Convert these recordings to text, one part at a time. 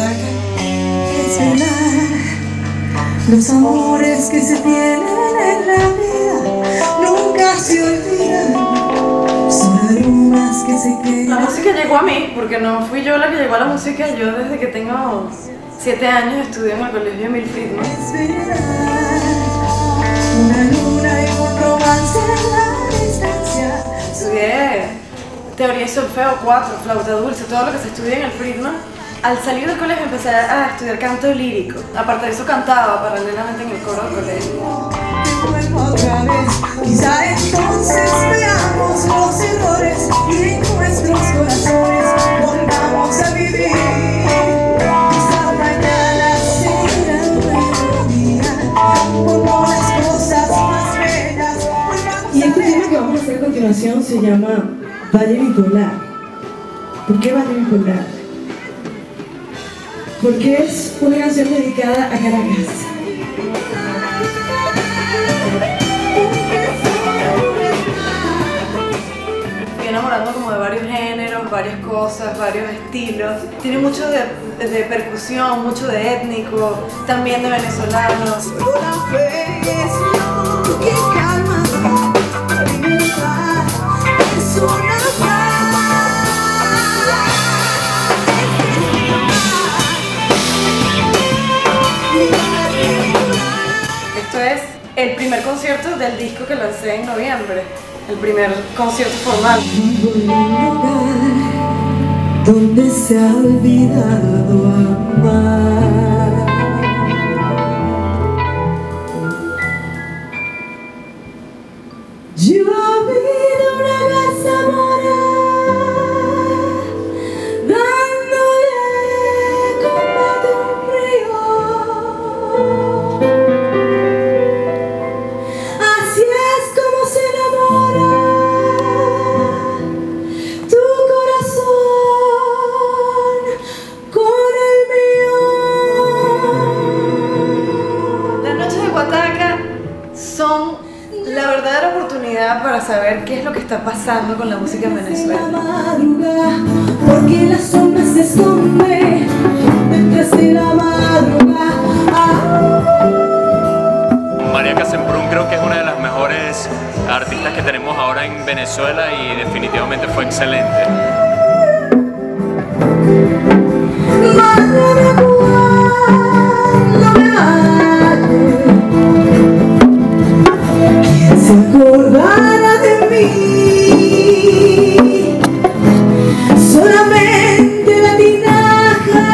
Guataca. Es verdad, los amores que se tienen en la vida nunca se olvidan, son aromas que se quedan. La música llegó a mí, porque no fui yo la que llegó a la música. Yo desde que tengo 7 años estudio en el colegio Emil Friedman. Es verdad, una luna y un romance en la distancia. Estudié teoría y solfeo 4, flauta dulce, todo lo que se estudia en el Friedman. Al salir del colegio empecé a estudiar canto lírico. Aparte de eso cantaba paralelamente en el coro del colegio. Te vuelvo otra vez, quizá entonces veamos los errores y en nuestros corazones volvamos a vivir. Quizá mañana será un nuevo día, como las cosas más bellas. Y este tema que vamos a hacer a continuación se llama Valle Bipolar. ¿Por qué Valle Bipolar? Porque es una canción dedicada a Caracas. Estoy enamorando como de varios géneros, varias cosas, varios estilos. Tiene mucho de percusión, mucho de étnico, también de venezolanos. Solo la fe es lo que calma la libertad, es una paz. Esto es el primer concierto del disco que lancé en noviembre. El primer concierto formal. Vivo en un lugar donde se ha olvidado amar. Yo habito una casa morada, dándole combate a un río. Así es como se enamora tu corazón con el mío. Las noches de Guataca son la verdadera oportunidad para saber qué es lo que está pasando con la música en Venezuela. Madrugada, porque la sombra se esconde detrás de la madrugada. María Casemprún creo que es una de las mejores artistas que tenemos ahora en Venezuela y definitivamente fue excelente. ¿Quién se acordará de mí? Solamente la tinaja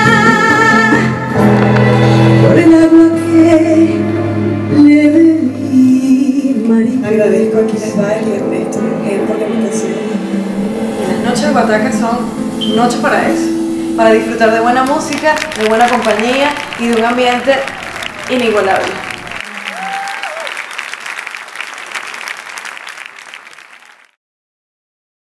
por el agua que le bebí, María. Agradezco a quienes va y Ernesto por la invitación. Las noches de Guataca son noches para eso, para disfrutar de buena música, de buena compañía y de un ambiente inigualable.